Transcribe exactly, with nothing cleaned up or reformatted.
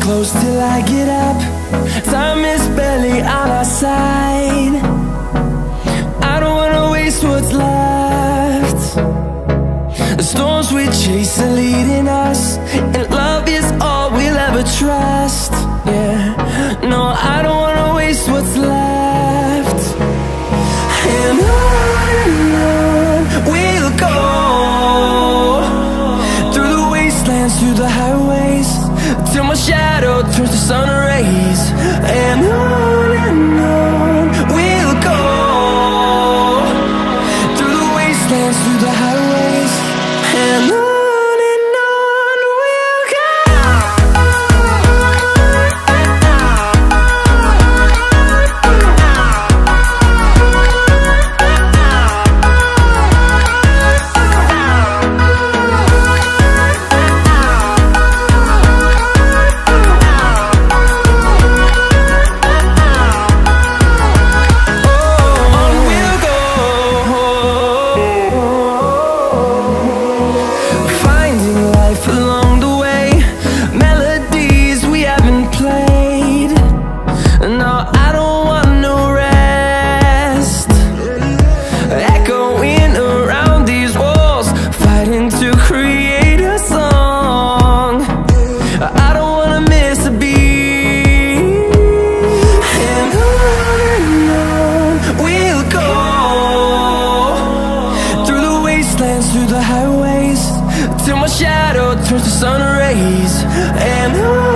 close till I get up. Time is barely on our side. I don't wanna waste what's left. The storms we chase are leading us, and love is all we'll ever trust. Yeah, no, I don't wanna waste what's left. And on and on we'll go, through the wastelands, through the highways, till my shadow turns to sun rays. And on and on we'll go, through the wastelands, through the highways, and on. Through the highways, till my shadow turns to sun rays. And on